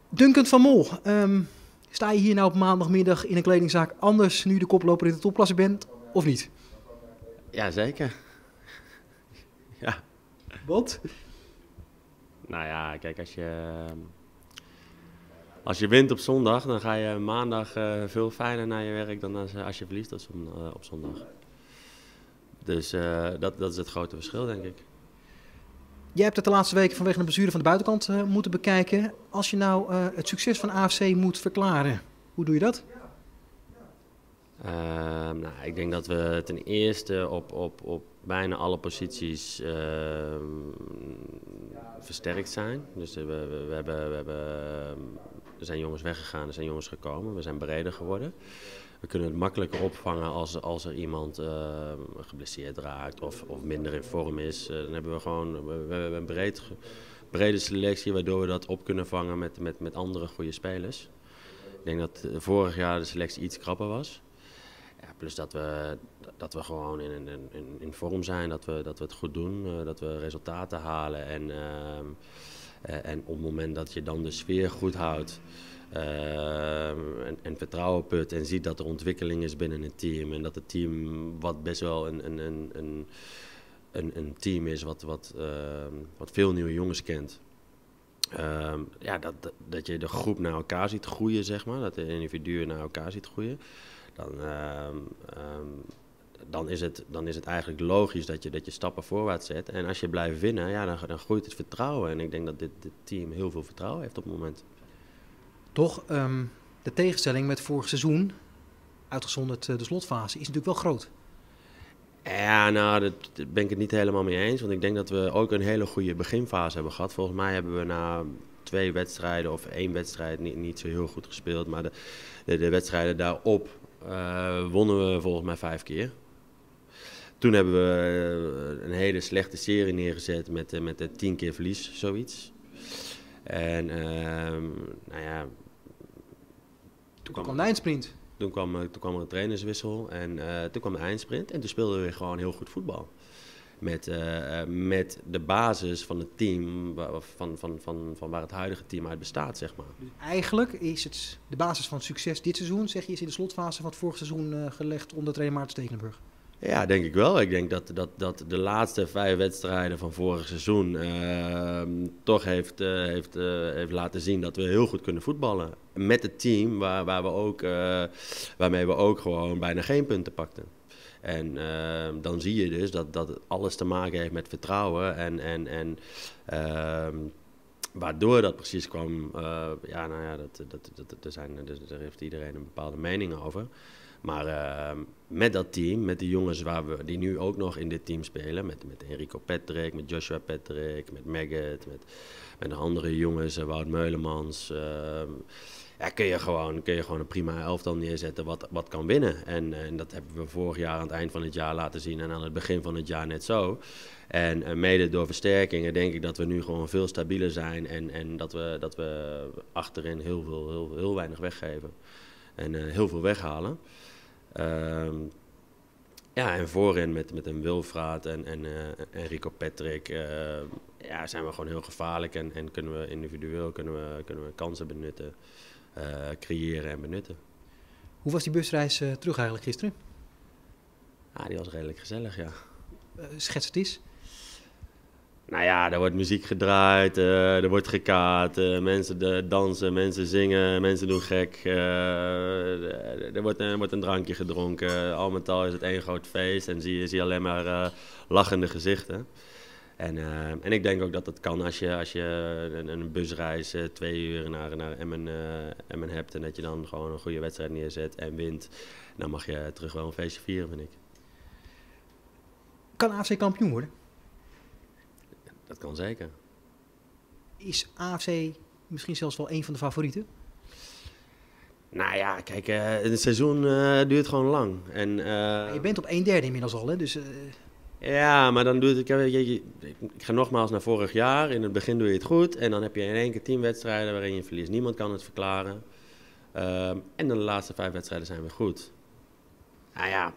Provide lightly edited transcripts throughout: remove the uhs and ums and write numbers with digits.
Duncan van Mol, sta je hier nou op maandagmiddag in een kledingzaak anders nu je de koploper in de topklasse bent, of niet? Ja, zeker. Ja. Want? Nou ja, kijk, als je wint op zondag, dan ga je maandag veel fijner naar je werk dan als je verliest op zondag. Dus dat is het grote verschil, denk ik. Jij hebt het de laatste weken vanwege een blessure van de buitenkant moeten bekijken. Als je nou het succes van AFC moet verklaren, hoe doe je dat? Nou, ik denk dat we ten eerste op bijna alle posities versterkt zijn. Dus er zijn jongens weggegaan, er zijn jongens gekomen, we zijn breder geworden. We kunnen het makkelijker opvangen als er iemand geblesseerd raakt of minder in vorm is. Dan hebben we gewoon we hebben een brede selectie waardoor we dat op kunnen vangen met andere goede spelers. Ik denk dat vorig jaar de selectie iets krapper was. Ja, plus dat we gewoon in vorm zijn, dat we het goed doen, dat we resultaten halen. En op het moment dat je dan de sfeer goed houdt en vertrouwen put en ziet dat er ontwikkeling is binnen het team. En dat het team wat best wel een team is wat veel nieuwe jongens kent. Ja, dat je de groep naar elkaar ziet groeien, zeg maar. Dat de individuen naar elkaar ziet groeien. Dan is het eigenlijk logisch dat je stappen voorwaarts zet. En als je blijft winnen, ja, dan groeit het vertrouwen. En ik denk dat dit team heel veel vertrouwen heeft op het moment. Toch, de tegenstelling met vorig seizoen, uitgezonderd de slotfase, is natuurlijk wel groot. Ja, nou, daar ben ik het niet helemaal mee eens. Want ik denk dat we ook een hele goede beginfase hebben gehad. Volgens mij hebben we na 2 wedstrijden of 1 wedstrijd niet zo heel goed gespeeld. Maar de wedstrijden daarop wonnen we volgens mij 5 keer. Toen hebben we een hele slechte serie neergezet met 10 keer verlies, zoiets. En nou ja... Toen kwam de eindsprint. Toen kwam er een trainerswissel en toen kwam de eindsprint. En toen speelden we weer gewoon heel goed voetbal. Met de basis van het team, van waar het huidige team uit bestaat, zeg maar. Dus eigenlijk is het de basis van het succes dit seizoen, zeg je, is in de slotfase van het vorige seizoen gelegd onder trainer Maarten Stekelenburg. Ja, denk ik wel. Ik denk dat de laatste 5 wedstrijden van vorig seizoen toch heeft laten zien dat we heel goed kunnen voetballen. Met het team waarmee we ook gewoon bijna geen punten pakten. En dan zie je dus dat alles te maken heeft met vertrouwen en waardoor dat precies kwam, ja, nou ja, daar heeft iedereen een bepaalde mening over. Maar met dat team, met de jongens die nu ook nog in dit team spelen, met Enrico Patrick, met Joshua Patrick, met Maggot, met de andere jongens, Wout Meulemans, ja, kun je gewoon een prima elftal neerzetten wat kan winnen. En dat hebben we vorig jaar aan het eind van het jaar laten zien en aan het begin van het jaar net zo. En mede door versterkingen denk ik dat we nu gewoon veel stabieler zijn en dat we achterin heel weinig weggeven en heel veel weghalen. Ja, en voorin met een Wilfraat en Enrico Patrick ja, zijn we gewoon heel gevaarlijk en kunnen we individueel kunnen we kansen benutten, creëren en benutten. Hoe was die busreis terug eigenlijk gisteren? Ah, die was redelijk gezellig, ja. Schets het eens. Nou ja, er wordt muziek gedraaid, er wordt gekaat, mensen dansen, mensen zingen, mensen doen gek. Er wordt een drankje gedronken. Al met al is het één groot feest en zie je alleen maar lachende gezichten. En ik denk ook dat dat kan als je een busreis 2 uur naar Emmen hebt en dat je dan gewoon een goede wedstrijd neerzet en wint. Dan mag je terug wel een feestje vieren, vind ik. Kan AFC kampioen worden? Dat kan zeker. Is AFC misschien zelfs wel een van de favorieten? Nou ja, kijk, het seizoen duurt gewoon lang. En, Je bent op 1/3 inmiddels al, hè? Dus, ja, maar dan duurt het... Ik ga nogmaals naar vorig jaar. In het begin doe je het goed. En dan heb je in 1 keer 10 wedstrijden waarin je verliest. Niemand kan het verklaren. En dan de laatste 5 wedstrijden zijn weer goed. Nou ja...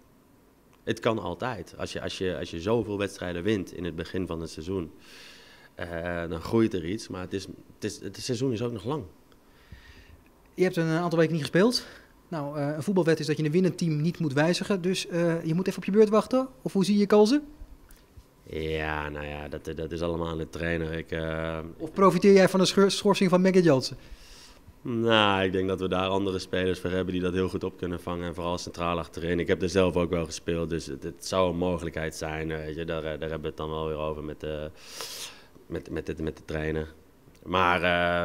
het kan altijd. Als je zoveel wedstrijden wint in het begin van het seizoen. dan groeit er iets. Maar het seizoen is ook nog lang. Je hebt een aantal weken niet gespeeld. Nou, een voetbalwet is dat je een winnend team niet moet wijzigen. Dus je moet even op je beurt wachten. Of hoe zie je kansen? Ja, nou ja, dat is allemaal aan de trainer. Of profiteer jij van de schorsing van Maggie Jansen? Nou, ik denk dat we daar andere spelers voor hebben die dat heel goed op kunnen vangen. En vooral centraal achterin. Ik heb er zelf ook wel gespeeld, dus het zou een mogelijkheid zijn. Weet je, daar hebben we het dan wel weer over met de trainer. Maar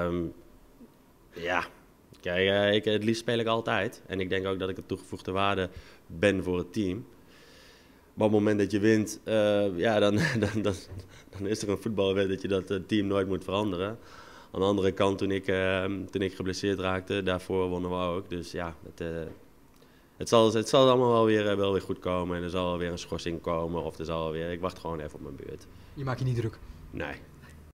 ja, kijk, het liefst speel ik altijd. En ik denk ook dat ik een toegevoegde waarde ben voor het team. Maar op het moment dat je wint, dan is er een voetbalwet dat je dat team nooit moet veranderen. Aan de andere kant, toen ik geblesseerd raakte, daarvoor wonnen we ook. Dus ja, het zal allemaal wel weer goed komen. En er zal wel weer een schorsing komen. Of er zal weer, ik wacht gewoon even op mijn beurt. Je maakt je niet druk? Nee.